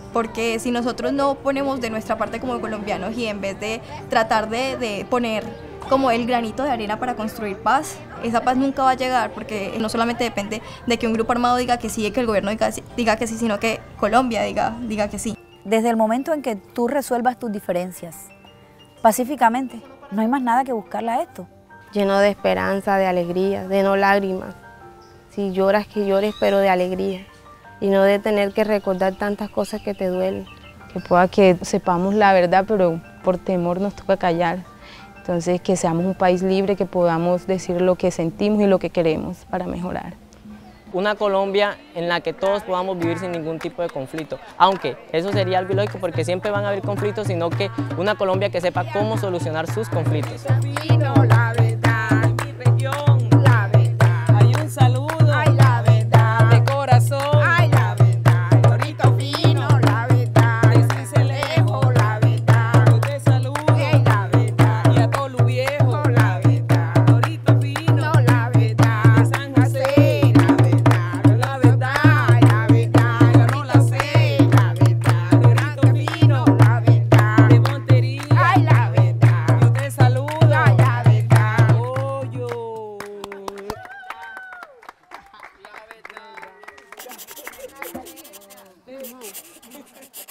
porque si nosotros no ponemos de nuestra parte como colombianos y en vez de tratar de poner como el granito de arena para construir paz, esa paz nunca va a llegar, porque no solamente depende de que un grupo armado diga que sí, de que el gobierno diga que sí, sino que Colombia diga que sí. Desde el momento en que tú resuelvas tus diferencias pacíficamente, no hay más nada que buscarle a esto. Lleno de esperanza, de alegría, de no lágrimas. Si lloras, que llores, pero de alegría. Y no de tener que recordar tantas cosas que te duelen. Que pueda que sepamos la verdad, pero por temor nos toca callar. Entonces, que seamos un país libre, que podamos decir lo que sentimos y lo que queremos para mejorar. Una Colombia en la que todos podamos vivir sin ningún tipo de conflicto, aunque eso sería algo ilógico porque siempre van a haber conflictos, sino que una Colombia que sepa cómo solucionar sus conflictos. La verdad, en mi región, la verdad. Hay un saludo, ay, la verdad, de corazón, ay, la verdad. Torito fino, la verdad, de Cincelejo, la verdad. Yo te saludo, ay, la verdad, y a todo lo viejo, la verdad. Torito fino, la verdad, de San José, la verdad, yo no la sé, la verdad. Torito fino, la verdad, de Montería, ay, la verdad. Yo te saludo, ay, la verdad. Oh, yo. La verdad.